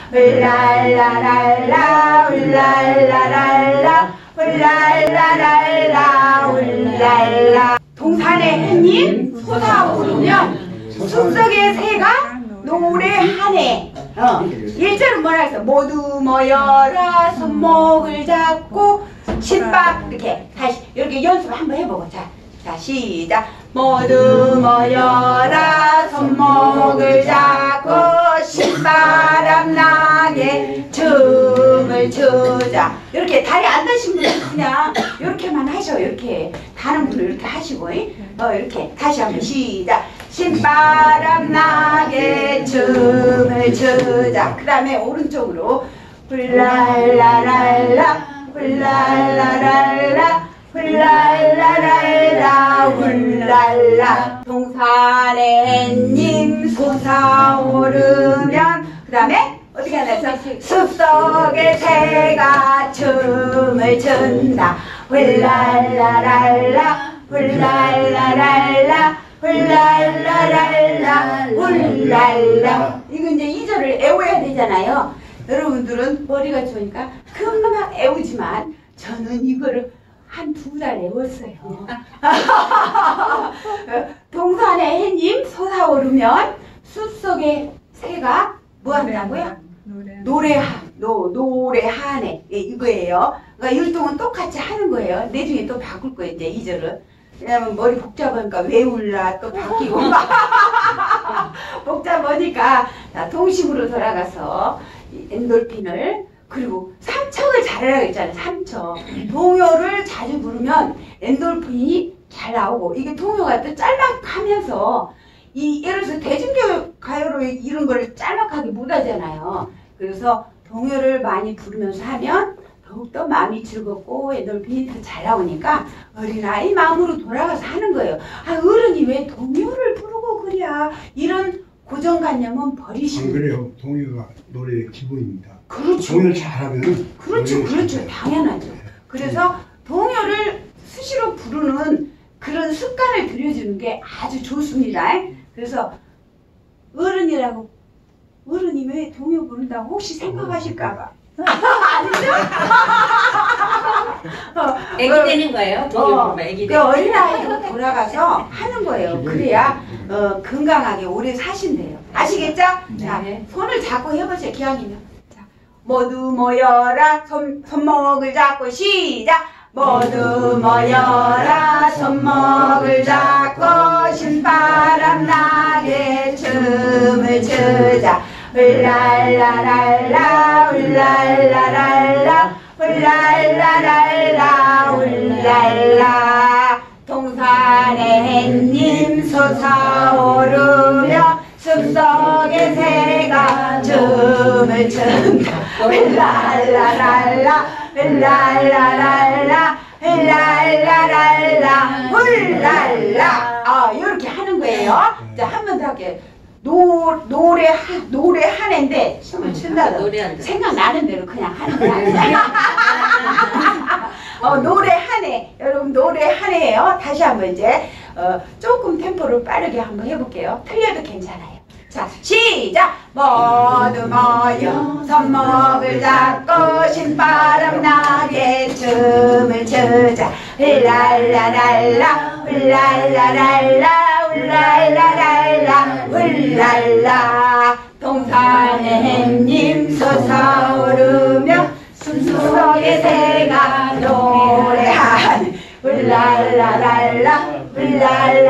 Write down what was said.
울랄라랄라 울랄라랄라 울랄라랄라 울랄라. 동산의 햇님 솟아오르면 숲속의 새가 노래하네. 1절은 뭐라 했어? 모두 모여라 손목을 잡고 신박. 이렇게 다시 이렇게 연습 한번 해보고. 자 시작. 모두 모여라 손목을 잡고 신바람 나게 춤을 추자. 이렇게 다리 안 다신 분은 그냥 이렇게만 하셔. 이렇게 다른 분은 이렇게 하시고 이렇게 다시 한번 시작. 신바람 나게 춤을 추자. 그 다음에 오른쪽으로 훌랄라랄라 훌랄라랄라 훌랄라랄라 훌랄라. 동산의 햇님 솟아오르면 그 다음에 어떻게 하나? 숲속의 새가 춤을 춘다. 훌랄라랄라 훌랄라랄라 훌랄라랄라 훌랄라. 이거 이제 2절을 애워야 되잖아요. 여러분들은 머리가 좋으니까 금방 애우지만 저는 이거를 한 2달 애웠어요. 동산의 햇님 솟아오르면 숲속의 새가 뭐 한다고요? 노래하네. 이거예요. 그러니까 율동은 똑같이 하는 거예요. 나중에 또 바꿀 거예요. 이제 2절은. 왜냐면 머리 복잡하니까 외울라 또 바뀌고 복잡하니까 동심으로 돌아가서 엔돌핀을, 그리고 삼척을 잘하라고 했잖아요. 삼척. 동요를 자주 부르면 엔돌핀이 잘 나오고, 이게 동요가 또 짤막하면서 예를 들어서 대중가요로 이런 거를 짤막하게 못 하잖아요. 그래서 동요를 많이 부르면서 하면 더욱더 마음이 즐겁고 엔돌핀이 더 잘 나오니까 어린아이 마음으로 돌아가서 하는 거예요. 아, 어른이 왜 동요를 부르고 그래야, 이런 고정관념은 버리시면. 그래요. 동요가 노래의 기본입니다. 그렇죠. 동요를 잘하면. 그렇죠. 당연하죠. 그래서 동요를 수시로 부르는 그런 습관을 들여주는 게 아주 좋습니다. 그래서 어른이 왜 동요 부른다고 혹시 생각하실까봐. 아니죠? 애기 되는 거예요? 동요 부르면 애기 되는 어린아이로 돌아가서 하는 거예요. 그래야 건강하게 오래 사신대요. 아시겠죠? 자, 손을 잡고 해보세요. 기왕이면. 자, 모두 모여라 손목을 잡고 시작. 모두 모여라 손목을 잡고 신바람 나게 춤을 추자. 훌랄라랄라 훌랄라랄라 훌랄라랄라 훌랄라. 동산의 햇님 솟아오르며 숲속의 새가 춤을 춘다. 훌랄라랄라 훌랄라랄라 훌랄라랄라 훌랄라. 이렇게 하는 거예요. 자, 한 번 더 할게요. 노래하는데 춤을 춘다고 생각나는 대로 그냥 하는 게 아니에요. 노래하네. 여러분 노래하네요. 다시 한번 이제 조금 템포를 빠르게 한번 해볼게요. 틀려도 괜찮아요. 자, 시작! 모두 모여 손목을 잡고 신바람 나게 춤을 추자. 훌랄라랄라 훌랄라랄라 훌랄라랄라 훌랄라. 동산의 햇님 솟아오르며 숲속의 새가 노래하네. 훌랄라랄라 훌랄라